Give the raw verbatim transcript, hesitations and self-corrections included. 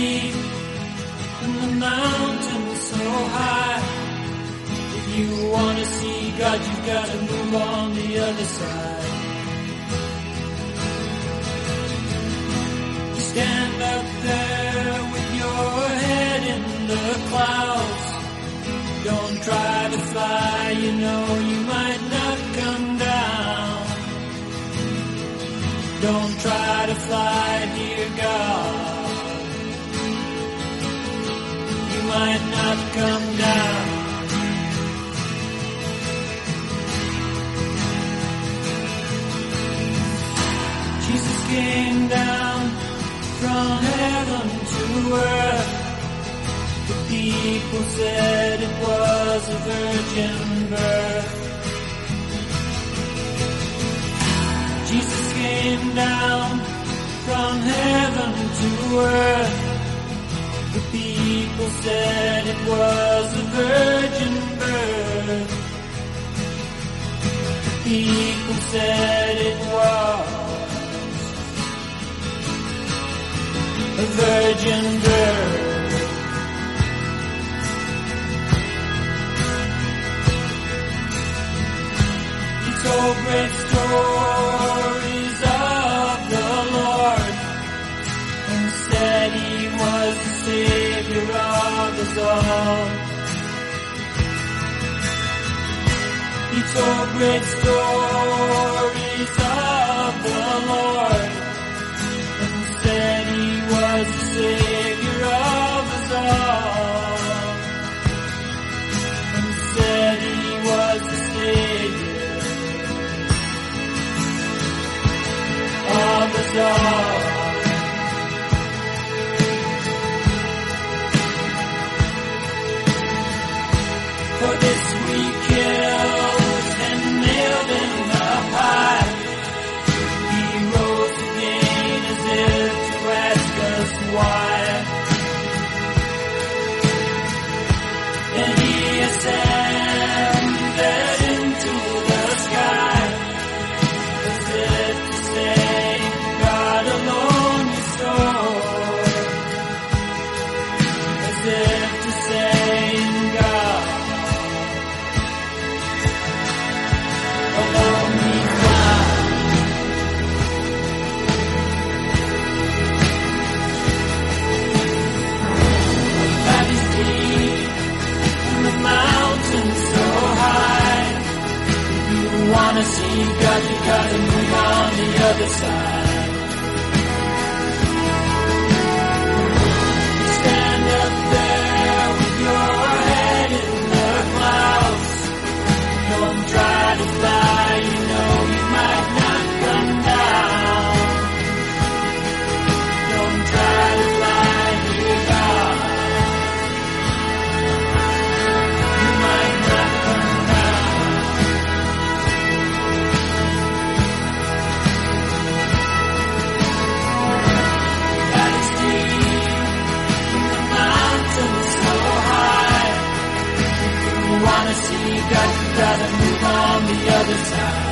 deep and the mountains so high. If you want to see God, you've got to move on the other side. You stand up there with your head in the clouds. Don't try to fly, you know you might not come down. Don't try to fly, dear God. You might not come down. Jesus came down from heaven to earth. The people said it was a virgin birth. Jesus came down from heaven to earth. The people said it was a virgin birth. The people said it was a virgin birth. He told great stories of the Lord and said he was the Savior of us all. He told great stories of the Lord and said he was the Savior of us all. And said he was the Savior of us all. For this we killed and nailed in the pile. He rose again as if to ask us why. And he ascended into the sky as if to say, God alone restore. As if to say, God alone we fly. That is deep and the mountains so high. If you wanna see God, you gotta move on the other side. Stand up there with your head in the clouds. Don't try to fly, you know you might not come down. Don't try to fly, dear God. You might not come down. God is deep and the mountains so high. If you wanna see God, you gotta move on the other side.